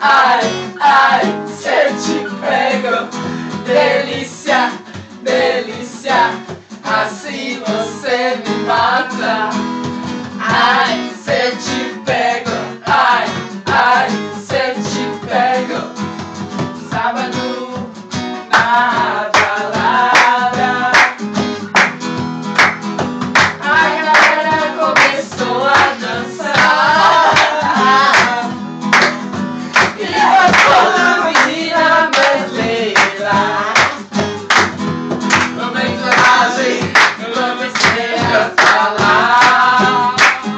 ai, ai, se eu te pego. Delícia, delícia, assim você me mata. Ai, se eu te pego, ai, ai, se eu te pego. Sábado na balada, a galera começou a dançar e passou na menina brasileira. No meio da margem, eu comecei a falar.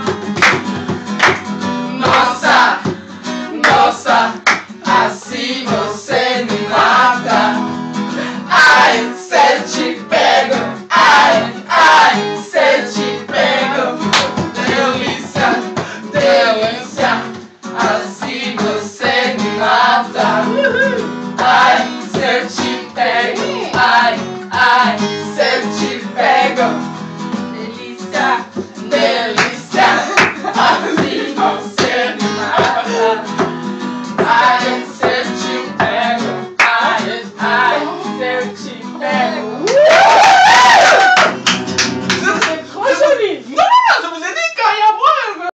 Nossa, nossa, assim você me mata. Ai, se eu te pego, ai, ai, se eu te pego. Delícia, delícia, assim você me mata. Ai, se eu te pego, ai, ai, se eu te pego. Delícia, delícia, assim você me mata. Ai, se eu te pego, ai, ai, se eu te pego.